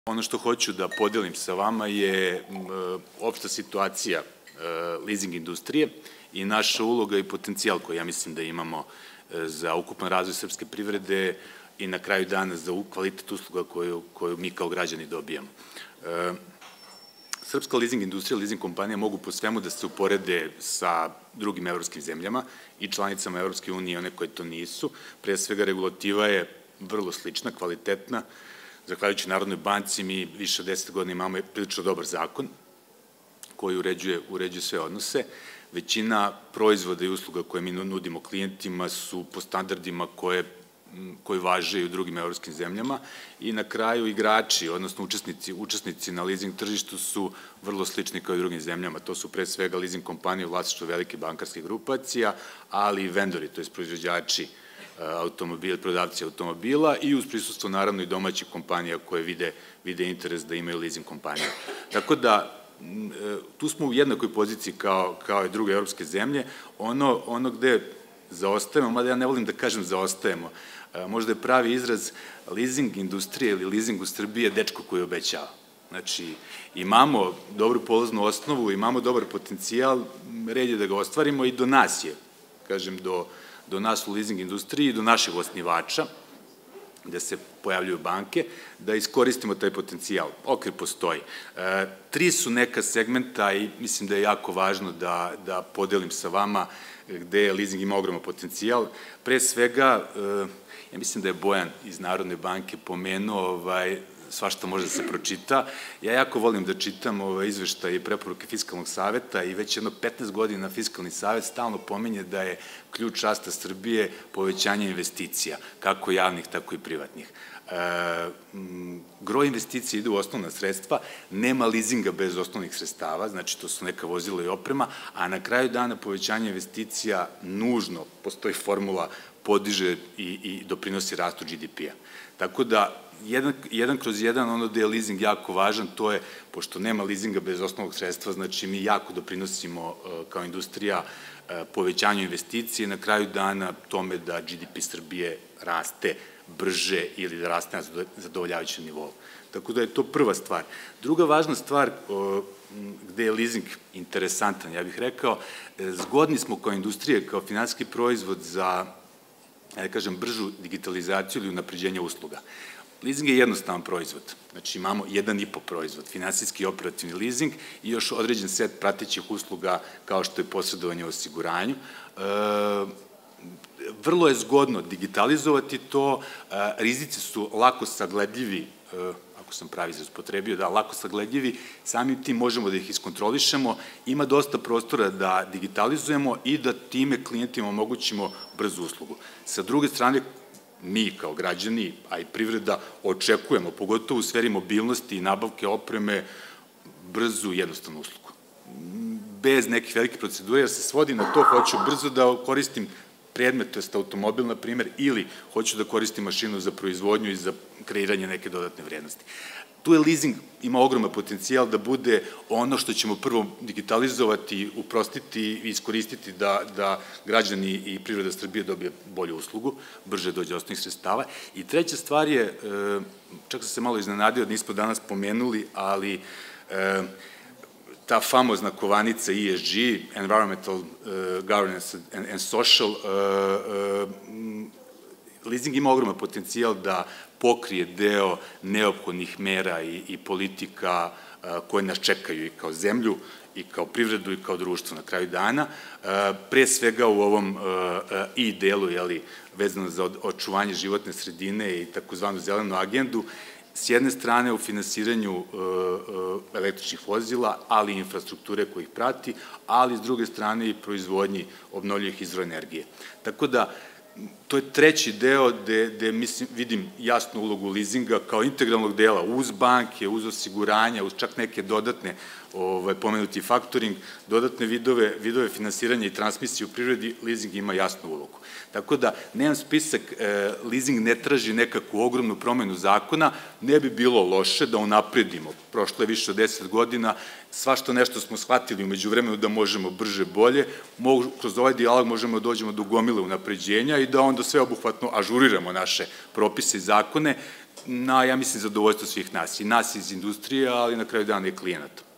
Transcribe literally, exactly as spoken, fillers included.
Ono što hoću da podelim sa vama je opšta situacija leasing industrije i naša uloga i potencijal koji ja mislim da imamo za ukupan razvoj srpske privrede i na kraju dana za kvalitet usluga koju mi kao građani dobijamo. Srpska leasing industrija, leasing kompanija mogu po svemu da se uporede sa drugim evropskim zemljama i članicama Evropske unije, one koje to nisu. Pre svega regulativa je vrlo slična, kvalitetna. Zahvaljujući Narodnoj banci mi više od deset godina imamo prilično dobar zakon koji uređuje sve odnose. Većina proizvoda i usluga koje mi nudimo klijentima su po standardima koje koji važe i u drugim evropskim zemljama i na kraju igrači, odnosno učesnici na leasing tržištu su vrlo slični kao i u drugim zemljama. To su pre svega leasing kompanije u vlasništvu velike bankarskih grupacija, ali i vendori, to je proizvođači automobila, prodavci automobila i uz prisustvo naravno i domaćih kompanija koje vide interes da imaju leasing kompaniju. Tako da tu smo u jednakoj poziciji kao i druge evropske zemlje. Ono gde zaostajemo, mada ja ne volim da kažem zaostajemo, možda je pravi izraz leasing industrije ili leasing u Srbiji je dečko koji obećava. Znači, imamo dobru polaznu osnovu, imamo dobar potencijal, red je da ga ostvarimo i do nas je, kažem, do nas u leasing industriji i do našeg osnivača, gde se pojavljuju banke, da iskoristimo taj potencijal. Okvir postoji. Tri su neka segmenta i mislim da je jako važno da podelim sa vama gde leasing ima ogroman potencijal. Pre svega, ja mislim da je Bojan iz Narodne banke pomenuo svašta može da se pročita. Ja jako volim da čitam izveštaje i preporuke Fiskalnog saveta i već jedno petnaest godina Fiskalni savet stalno pominje da je ključ rasta Srbije povećanje investicija, kako javnih, tako i privatnih. Gro investicija ide u osnovna sredstva, nema leasinga bez osnovnih sredstava, znači to su neka vozila i oprema, a na kraju dana povećanje investicija nužno, postoji formula, podiže i doprinosi rastu G D P-a. Tako da, jedan kroz jedan, ono gde je leasing jako važan, to je, pošto nema leasinga bez osnovnog sredstva, znači mi jako doprinosimo kao industrija povećanju investicije i na kraju dana tome da G D P Srbije raste brže ili da raste na zadovoljavajućem nivou. Tako da je to prva stvar. Druga važna stvar gde je leasing interesantan, ja bih rekao, zgodni smo kao industrije, kao finansijski proizvod za, ja kažem, bržu digitalizaciju ili unapređenje usluga. Leasing je jednostavan proizvod, znači imamo jedan i po proizvod, finansijski i operativni leasing i još određen set pratećih usluga kao što je posredovanje u osiguranju. Vrlo je zgodno digitalizovati to, rizici su lako sagledljivi, ako sam pravi izraz upotrebio, da, lako sagledljivi, samim tim možemo da ih iskontrolišemo, ima dosta prostora da digitalizujemo i da time klijentima omogućimo brzu uslugu. Sa druge strane, mi kao građani, a i privreda, očekujemo, pogotovo u sferi mobilnosti i nabavke opreme, brzu i jednostavnu uslugu. Bez nekih velikih procedura, jer se svodi na to, hoću brzo da koristim predmet, to je automobil, na primer, ili hoću da koristim mašinu za proizvodnju i za kreiranje neke dodatne vrednosti. Tu je leasing, ima ogroman potencijal da bude ono što ćemo prvo digitalizovati, uprostiti i iskoristiti da građani i privreda Srbije dobije bolju uslugu, brže dođe osnovnih sredstava. I treća stvar je, čak sam se malo iznenadio, nismo danas pomenuli, ali ta famozna kovanica E S G, Environmental, Governance and Social, leasing ima ogroman potencijal da pokrije deo neophodnih mera i politika koje nas čekaju i kao zemlju, i kao privredu, i kao društvo na kraju dana. Pre svega u ovom i delu, vezano za očuvanje životne sredine i takozvanu zelenu agendu, s jedne strane u finansiranju električnih vozila, ali i infrastrukture koji ih prati, ali s druge strane i proizvodnji obnovljivih izvora energije. Tako da, to je treći deo gde vidim jasnu ulogu leasinga kao integralnog dela uz banke, uz osiguranja, uz čak neke dodatne, pomenuti faktoring, dodatne vidove finansiranja i transmisije u privredi, leasing ima jasnu ulogu. Tako da, nemam spisak, leasing ne traži nekakvu ogromnu promenu zakona, ne bi bilo loše da unapredimo. Prošlo je više od deset godina, svašta nešto smo shvatili umeđu vremenu da možemo brže, bolje, kroz ovaj dijalog možemo da dođemo do gomile unapređenja i da onda sve obuhvatno ažuriramo naše propise i zakone, na, ja mislim, zadovoljstvo svih nas, i nas iz industrije, ali na kraju dana i klijenata.